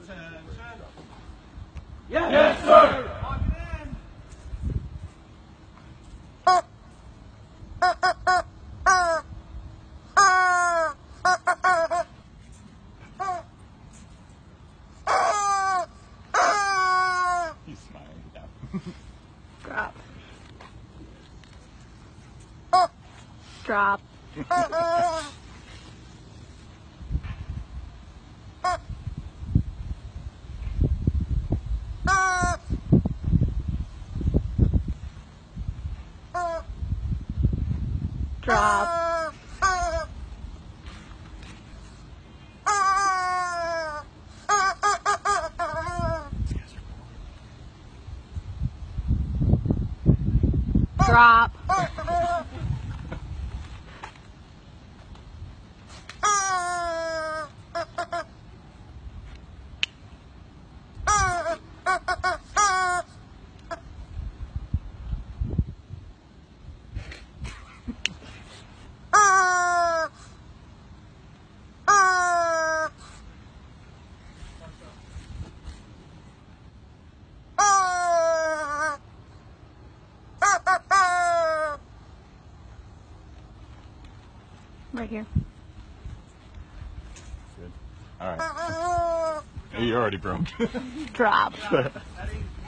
Attention. Yes, sir. Lock it in. He's smiling down. Drop. Drop. Drop. Drop. Right here. Good. All right. You already broke. Drop. Ready?